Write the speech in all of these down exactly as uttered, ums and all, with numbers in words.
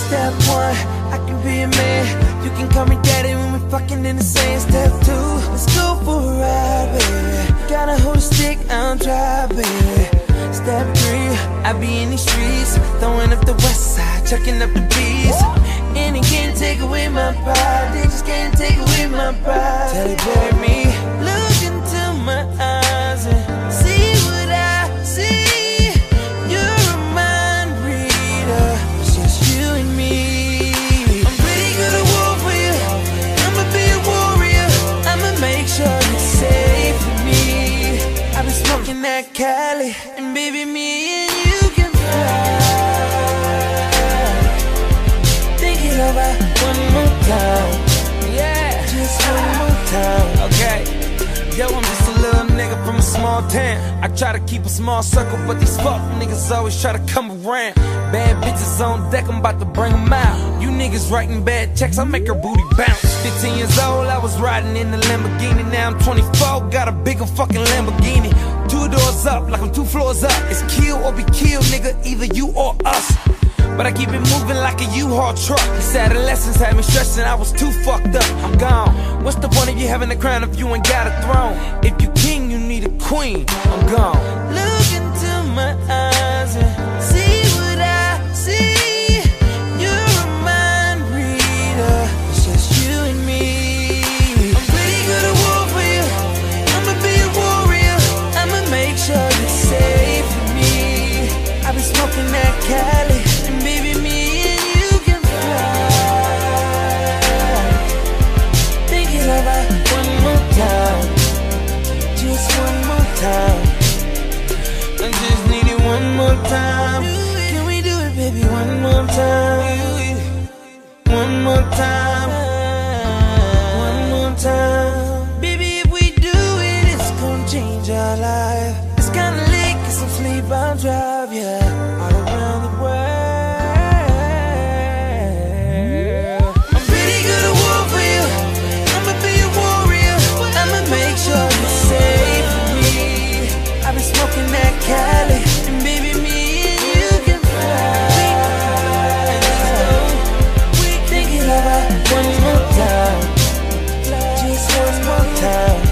Step one, I can be a man. You can call me daddy when we fucking in the same. Step two, let's go for a ride, baby. Gotta hold a stick, I'll drive, baby. Step three, I be in the streets, throwing up the west side, chucking up the beats. And they can't take away my pride, they just can't take away my pride. Tell it, baby, look into my eyes and see what I see. You're a mind reader, it's just you and me. I'm pretty good at war for you, I'ma be a warrior. I'ma make sure you're safe for me. I've been smoking that Cali, and baby, me and you can fly. Think it over one more time, yeah, just one more time. Okay, yo, I'm just a little nigga from a small town. I try to keep a small circle, but these fuck niggas always try to come around. Bad bitches on deck, I'm about to bring them out. You niggas writing bad checks, I make her booty bounce. Fifteen years old, I was riding in the Lamborghini. Now I'm twenty-four, got a bigger fucking Lamborghini. Two doors up, like I'm two floors up. It's kill or be killed, nigga, either you or us. But I keep it moving like a U-Haul truck. This adolescence had me stressing, I was too fucked up. I'm gone. What's the point of you having a crown if you ain't got a throne? If you king, you need a queen. I'm gone. Look into my eyes and see what I see. You're a mind reader, it's just you and me. I'm pretty good at war for you, I'ma be a warrior. I'ma make sure you're safe for me. I've been smoking that Cali, and baby, me and you can fly. Think it over one more time, just one more time. I just need it one more time. Can we do it, baby, one more time? One more time, one more time. Baby, if we do it, it's gonna change our life. It's kinda late, get some sleep, I'll drive, yeah, all around the world. I'm pretty good at war for you, I'ma be a warrior. I'ma make sure you're safe for me. I've been smoking that Cali, and baby, me and you can fly. Think it over one more time, just one more time.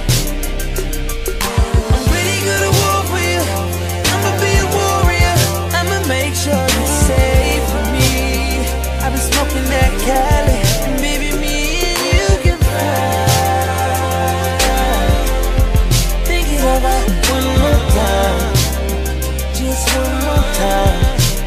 I'm pretty good at war for you, I'ma be a warrior. I'ma make sure you're safe for me. I've been smoking that Cali, and baby, me and you can fly. Think it over one more time, just one more time.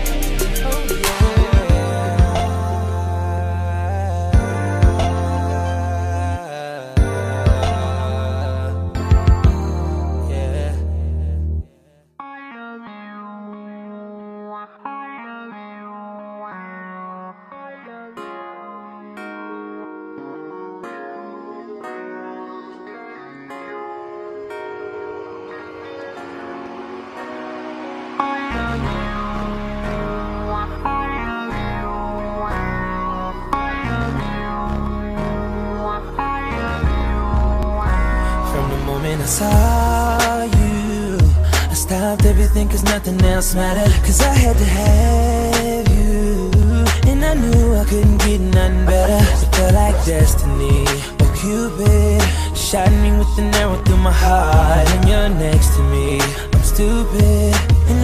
I saw you, I stopped everything cause nothing else mattered. Cause I had to have you, and I knew I couldn't get nothing better. It felt like destiny, oh Cupid shot me with an arrow through my heart. And you're next to me, I'm stupid in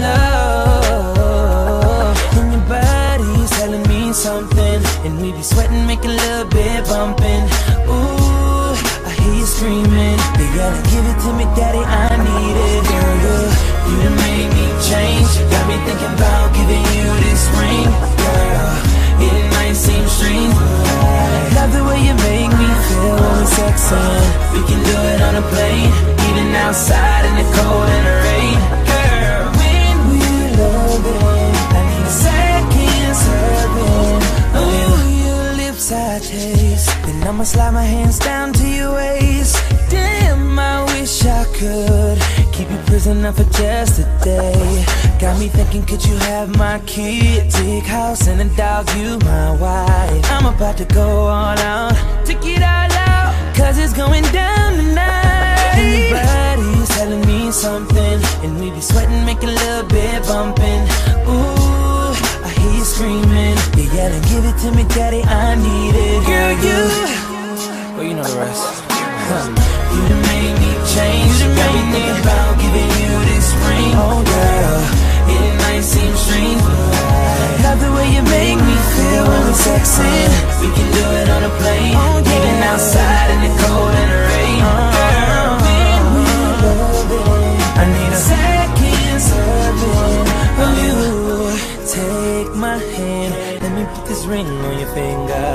love. And your body's telling me something, and we be sweating, making a little bit bumping. Ooh, I hear you screaming, you gotta give it to me, daddy, I need it. Girl, you, you done made me change, got me thinking about giving you this ring. Girl, it might seem strange, but love the way you make me feel when we're sexing. We can do it on a plane, even outside in the cold and the rain. Girl, when we're loving, I need a second serving. Oh, your lips I taste, then I'ma slide my hands down to your waist. Damn, I wish I could keep you prisoner for just a day. Got me thinking, could you have my kid? Big house and a dog, you my wife. I'm about to go all out, take it all out, cause it's going down tonight. And your body's telling me something, and we be sweating, making a little bit bumping. Ooh, I hear you screaming, you Yeah, then give it to me, daddy, I need it. Girl, you, well, you know the rest. Huh. You done made me change. You got me thinking about giving you this ring. Oh, girl, it might seem strange, but I love the way you make me feel when we're sexing. We can do it on a plane, oh, yeah. Even outside in the cold and the rain. Oh, girl, when we love it, I need a second serving of you. Take my hand, let me put this ring on your finger.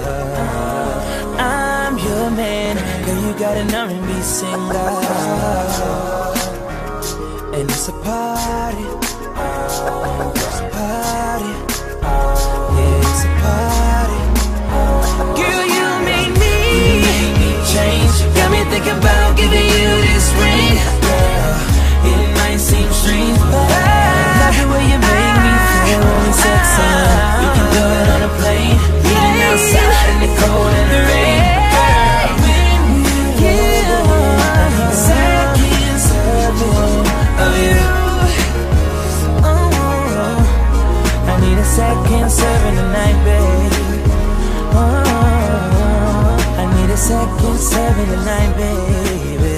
I'm your man, girl, you got an R and B singer. And it's a party, it's a party, yeah, it's a party. Girl, you made me, you made me change. Got me thinking about giving you this ring. Girl, it might seem strange, but I love the way you make me feel when we sexing. We can do it on a plane, even outside in the cold and the rain. Girl, when we get on, second serving of you. Oh, I need a second serving tonight, babe. Oh, I need a second serving tonight, baby.